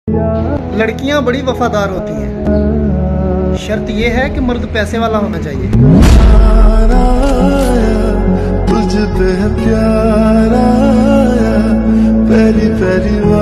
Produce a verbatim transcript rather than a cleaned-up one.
लड़कियां बड़ी वफादार होती हैं, शर्त यह है कि मर्द पैसे वाला होना चाहिए। तुझ पे प्यार आया, पहली पहली बार।